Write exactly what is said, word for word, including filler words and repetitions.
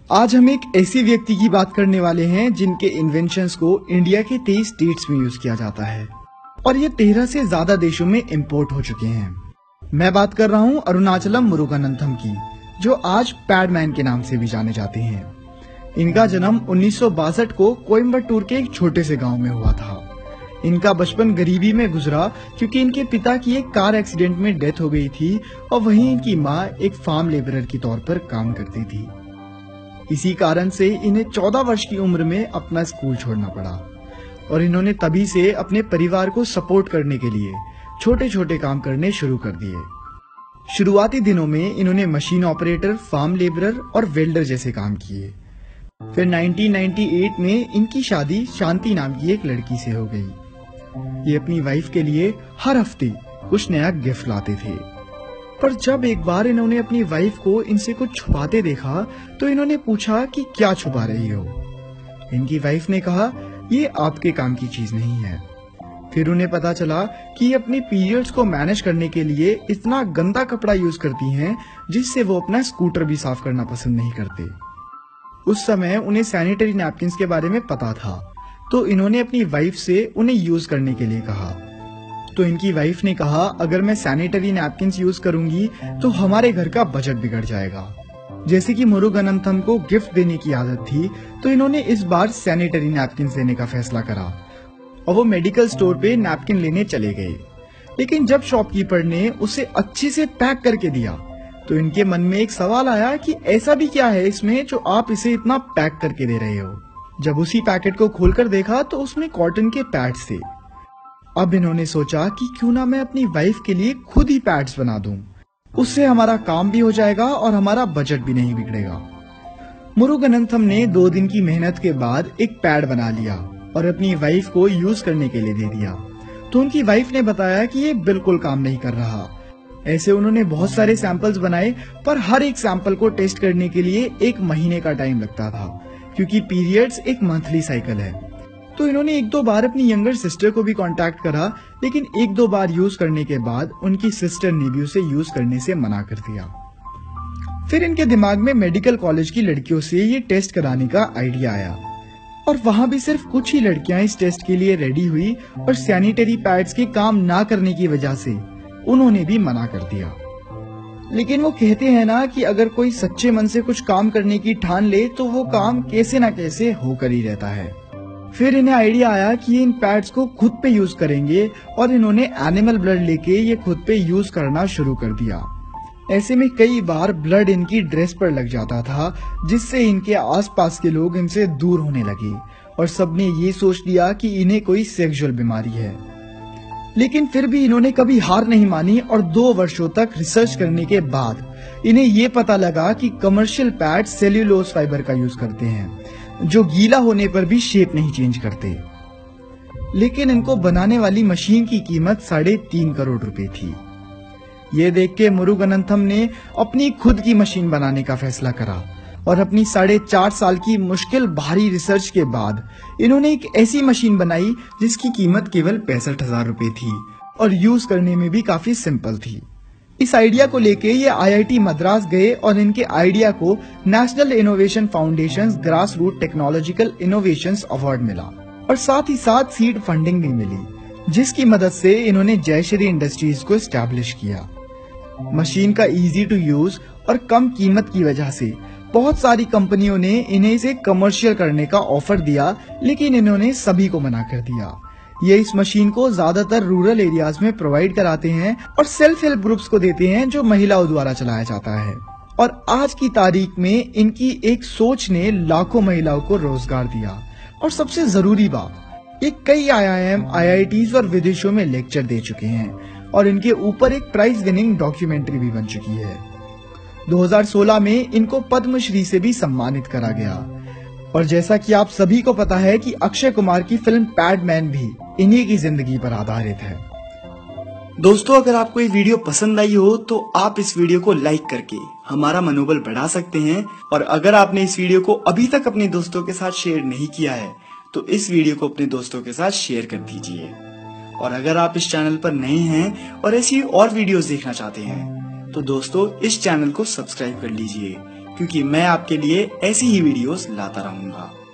आज हम एक ऐसे व्यक्ति की बात करने वाले हैं जिनके इन्वेंशंस को इंडिया के तेईस स्टेट्स में यूज किया जाता है और ये तेरह से ज्यादा देशों में इंपोर्ट हो चुके हैं। मैं बात कर रहा हूँ अरुणाचलम मुरुगनंतम की, जो आज पैडमैन के नाम से भी जाने जाते हैं। इनका जन्म उन्नीस सौ बासठ को कोयम्बटूर के एक छोटे से गांव में हुआ था। इनका बचपन गरीबी में गुजरा क्योंकि इनके पिता की एक कार एक्सीडेंट में डेथ हो गई थी और वहीं इनकी माँ एक फार्म लेबरर के तौर पर काम करती थी। इसी कारण से इन्हें चौदह वर्ष की उम्र में अपना स्कूल छोड़ना पड़ा और इन्होंने तभी से अपने परिवार को सपोर्ट करने के लिए छोटे छोटे काम करने शुरू कर दिए। शुरुआती दिनों में इन्होंने मशीन ऑपरेटर, फार्म लेबरर और वेल्डर जैसे काम किए। फिर उन्नीस सौ अट्ठानवे में इनकी शादी शांति नाम की एक लड़की से हो गई। ये अपनी वाइफ के लिए हर हफ्ते कुछ नया गिफ्ट लाते थे, पर जब एक बार इन्होंने अपनी वाइफ को इनसे कुछ छुपाते देखा तो इन्होंने पूछा कि क्या छुपा रही हो। इनकी वाइफ ने कहा, ये आपके काम की चीज नहीं है। फिर उन्हें पता चला कि ये अपनी पीरियड्स को मैनेज करने के लिए इतना गंदा कपड़ा यूज करती हैं जिससे वो अपना स्कूटर भी साफ करना पसंद नहीं करते। उस समय उन्हें सैनिटरी नैपकिन्स के बारे में पता था, तो इन्होंने अपनी वाइफ से उन्हें यूज करने के लिए कहा। तो इनकी वाइफ ने कहा, अगर मैं सैनिटरी नैपकिन्स यूज करूंगी तो हमारे घर का बजट बिगड़ जाएगा। जैसे कि मुरुगनंतम को गिफ्ट देने की आदत थी, तो इन्होंने इस बार सैनिटरी नैपकिन्स लेने का फैसला करा और वो मेडिकल स्टोर पे नैपकिन लेने चले गए। लेकिन जब शॉपकीपर ने उसे अच्छे से पैक करके दिया तो इनके मन में एक सवाल आया कि ऐसा भी क्या है इसमें जो आप इसे इतना पैक करके दे रहे हो। जब उसी पैकेट को खोलकर देखा तो उसमें कॉटन के पैड्स थे। अब इन्होंने सोचा कि क्यों ना मैं अपनी वाइफ के लिए खुद ही पैड्स बना दूं, उससे हमारा काम भी हो जाएगा और हमारा बजट भी नहीं बिगड़ेगा। मुरुगनंतम ने दो दिन की मेहनत के बाद एक पैड बना लिया और अपनी वाइफ को यूज करने के लिए दे दिया। तो उनकी वाइफ ने बताया कि ये बिल्कुल काम नहीं कर रहा। ऐसे उन्होंने बहुत सारे सैंपल्स बनाए, पर हर एक सैंपल को टेस्ट करने के लिए एक महीने का टाइम लगता था, क्योंकि पीरियड्स एक मंथली साइकिल है। तो इन्होंने एक दो बार अपनी यंगर सिस्टर को भी कांटेक्ट करा, लेकिन एक दो बार यूज करने के बाद उनकी सिस्टर ने भी उसे यूज करने से मना कर दिया। फिर इनके दिमाग में मेडिकल कॉलेज की लड़कियों से ये टेस्ट कराने का आइडिया आया और वहां भी सिर्फ कुछ ही लड़कियां इस टेस्ट के लिए रेडी हुई और सैनिटरी पैड्स के काम ना करने की वजह से उन्होंने भी मना कर दिया। लेकिन वो कहते हैं ना कि अगर कोई सच्चे मन से कुछ काम करने की ठान ले तो वो काम कैसे ना कैसे होकर ही रहता है। फिर इन्हें आइडिया आया कि ये इन पैड्स को खुद पे यूज करेंगे और इन्होंने एनिमल ब्लड लेके ये खुद पे यूज करना शुरू कर दिया। ऐसे में कई बार ब्लड इनकी ड्रेस पर लग जाता था, जिससे इनके आसपास के लोग इनसे दूर होने लगे और सबने ये सोच लिया कि इन्हें कोई सेक्सुअल बीमारी है। लेकिन फिर भी इन्होंने कभी हार नहीं मानी और दो वर्षों तक रिसर्च करने के बाद इन्हें ये पता लगा कि कमर्शियल पैड सेल्यूलोज फाइबर का यूज करते हैं, जो गीला होने पर भी शेप नहीं चेंज करते। लेकिन इनको बनाने वाली मशीन की कीमत साढ़े तीन करोड़ रुपए थी। ये देख के मुरुगनंतम ने अपनी खुद की मशीन बनाने का फैसला करा और अपनी साढ़े चार साल की मुश्किल भारी रिसर्च के बाद इन्होंने एक ऐसी मशीन बनाई जिसकी कीमत केवल पैंसठ हजार रुपए थी और यूज करने में भी काफी सिंपल थी। इस आइडिया को लेके ये आई आई टी मद्रास गए और इनके आइडिया को national innovation foundation grass root technological innovations award मिला और साथ ही साथ सीड फंडिंग भी मिली, जिसकी मदद से इन्होंने जयश्री इंडस्ट्रीज को एस्टैब्लिश किया। मशीन का इजी टू यूज और कम कीमत की वजह से बहुत सारी कंपनियों ने इन्हें इसे कमर्शियल करने का ऑफर दिया, लेकिन इन्होंने सभी को मना कर दिया। ये इस मशीन को ज्यादातर रूरल एरियाज में प्रोवाइड कराते हैं और सेल्फ हेल्प ग्रुप्स को देते हैं, जो महिलाओं द्वारा चलाया जाता है। और आज की तारीख में इनकी एक सोच ने लाखों महिलाओं को रोजगार दिया। और सबसे जरूरी बात, ये कई आई I am, I I tees और विदेशों में लेक्चर दे चुके हैं और इनके ऊपर एक प्राइज विनिंग डॉक्यूमेंट्री भी बन चुकी है। दो हज़ार सोलह में इनको पद्मश्री से भी सम्मानित करा गया। और जैसा कि आप सभी को पता है कि अक्षय कुमार की फिल्म पैडमैन भी इन्हीं की जिंदगी पर आधारित है। दोस्तों, अगर आपको ये वीडियो पसंद आई हो तो आप इस वीडियो को लाइक करके हमारा मनोबल बढ़ा सकते हैं। और अगर आपने इस वीडियो को अभी तक अपने दोस्तों के साथ शेयर नहीं किया है तो इस वीडियो को अपने दोस्तों के साथ शेयर कर दीजिए। और अगर आप इस चैनल पर नए हैं और ऐसी और वीडियोस देखना चाहते हैं तो दोस्तों इस चैनल को सब्सक्राइब कर लीजिए, क्योंकि मैं आपके लिए ऐसी ही वीडियोस लाता रहूंगा।